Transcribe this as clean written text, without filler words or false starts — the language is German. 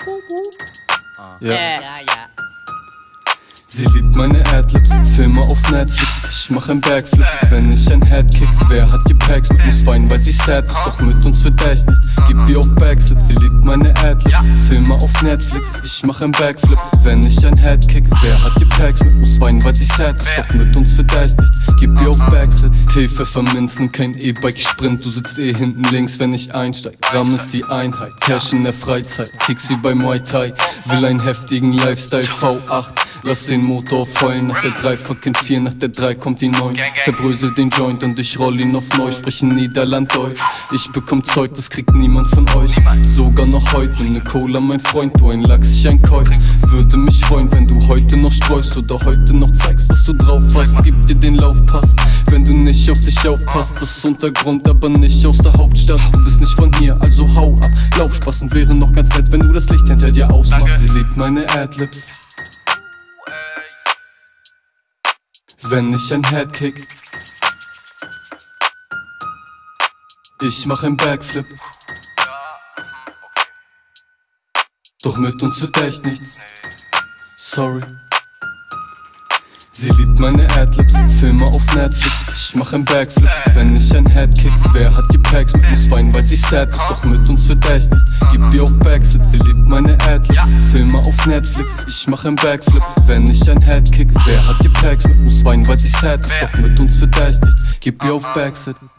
Ja. Sie liebt meine Adlibs, Filme auf Netflix, ich mach ein Backflip, wenn ich ein Headkick. Wer hat Gepäcks mit muss weinen, weil sie sad ist, doch mit uns wird echt nichts. Gib ihr auf Backsit, sie liebt meine Adlibs, Filme auf Netflix, ich mach ein Backflip, wenn ich ein Headkick. Wer hat Gepäcks mit muss weinen, weil sie sad ist, doch mit uns wird echt nichts. Gib ihr auf Backsit, Tee, Pfefferminzen, kein E-Bike, ich sprint, du sitzt hinten links, wenn ich einsteig. Gramm ist die Einheit, Cash in der Freizeit, kick sie bei Muay Thai, will einen heftigen Lifestyle, V8. Lass den Motor auf heulen, nach der 3 fucking 4, nach der 3 kommt die 9. Zerbrösel den Joint und ich roll ihn auf neu, sprechen Niederlanddeutsch. Ich bekomm Zeug, das kriegt niemand von euch. Sogar noch heute, nimm ne Cola, mein Freund, du ein Lachs, ich ein Koi. Würde mich freuen, wenn du heute noch streust oder heute noch zeigst, was du drauf hast. Gib dir den Laufpass, wenn du nicht auf dich aufpasst. Das ist Untergrund, aber nicht aus der Hauptstadt. Du bist nicht von hier, also hau ab. Laufspaß und wäre noch ganz nett, wenn du das Licht hinter dir ausmachst. Sie liebt meine Adlibs, wenn ich ein Headkick, ich mach ein Backflip, doch mit uns wird echt nichts, sorry. Sie liebt meine Adlibs, Filme auf Netflix, ich mach ein Backflip, wenn ich ein Headkick. Wer hat Gepäcks mit muss weinen, weil sie sad ist, doch mit uns wird echt nichts. Gib ihr auf Backsit, sie liebt meine Adlibs, Filme auf Netflix, ich mach ein Backflip, wenn ich ein Headkick. Wer hat Gepäcks mit muss weinen, weil sie sad ist, doch mit uns wird echt nichts. Gib ihr auf Backsit.